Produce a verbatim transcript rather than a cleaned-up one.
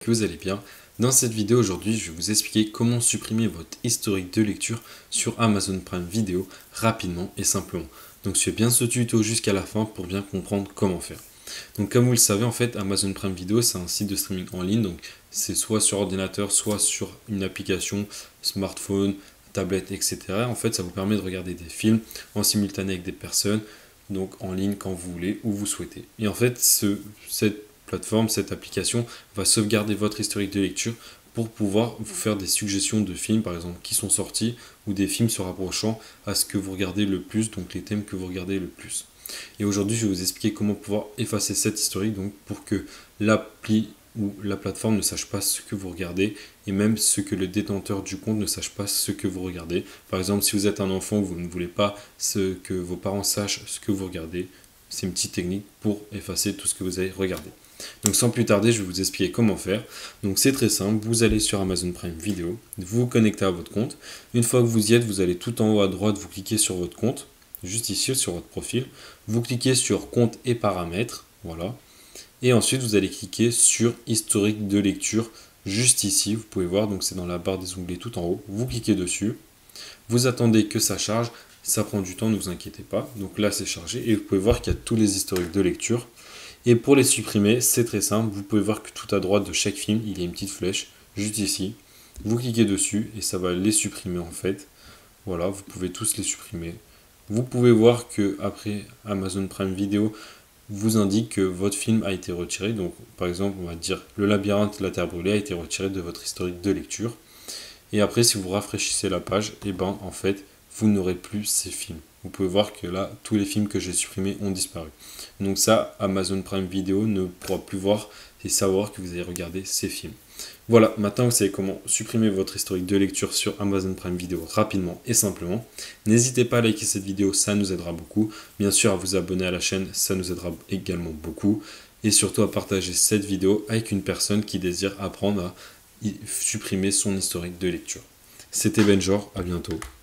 que vous allez bien. Dans cette vidéo aujourd'hui, je vais vous expliquer comment supprimer votre historique de lecture sur Amazon Prime Video rapidement et simplement. Donc suivez bien ce tuto jusqu'à la fin pour bien comprendre comment faire. Donc comme vous le savez, en fait, Amazon Prime Video, c'est un site de streaming en ligne. Donc c'est soit sur ordinateur, soit sur une application, smartphone, tablette, et cetera. En fait, ça vous permet de regarder des films en simultané avec des personnes, donc en ligne quand vous voulez, où vous souhaitez. Et en fait, ce, cette plateforme, cette application va sauvegarder votre historique de lecture pour pouvoir vous faire des suggestions de films, par exemple, qui sont sortis, ou des films se rapprochant à ce que vous regardez le plus, donc les thèmes que vous regardez le plus. Et aujourd'hui, je vais vous expliquer comment pouvoir effacer cet historique, donc pour que l'appli ou la plateforme ne sache pas ce que vous regardez, et même ce que le détenteur du compte ne sache pas ce que vous regardez. Par exemple, si vous êtes un enfant, vous ne voulez pas ce que vos parents sachent ce que vous regardez, c'est une petite technique pour effacer tout ce que vous avez regardé. Donc sans plus tarder, je vais vous expliquer comment faire. Donc c'est très simple, vous allez sur Amazon Prime Video, vous vous connectez à votre compte. Une fois que vous y êtes, vous allez tout en haut à droite, vous cliquez sur votre compte, juste ici sur votre profil. Vous cliquez sur compte et paramètres, voilà. Et ensuite, vous allez cliquer sur historique de lecture, juste ici, vous pouvez voir, donc c'est dans la barre des onglets tout en haut. Vous cliquez dessus, vous attendez que ça charge, ça prend du temps, ne vous inquiétez pas. Donc là, c'est chargé et vous pouvez voir qu'il y a tous les historiques de lecture. Et pour les supprimer, c'est très simple, vous pouvez voir que tout à droite de chaque film, il y a une petite flèche, juste ici. Vous cliquez dessus et ça va les supprimer en fait. Voilà, vous pouvez tous les supprimer. Vous pouvez voir que après Amazon Prime Video vous indique que votre film a été retiré. Donc par exemple, on va dire Le Labyrinthe, la Terre brûlée a été retiré de votre historique de lecture. Et après, si vous rafraîchissez la page, et ben en fait, vous n'aurez plus ces films. Vous pouvez voir que là, tous les films que j'ai supprimés ont disparu. Donc ça, Amazon Prime Video ne pourra plus voir et savoir que vous avez regardé ces films. Voilà, maintenant vous savez comment supprimer votre historique de lecture sur Amazon Prime Video rapidement et simplement. N'hésitez pas à liker cette vidéo, ça nous aidera beaucoup. Bien sûr, à vous abonner à la chaîne, ça nous aidera également beaucoup. Et surtout à partager cette vidéo avec une personne qui désire apprendre à supprimer son historique de lecture. C'était Benjor, à bientôt.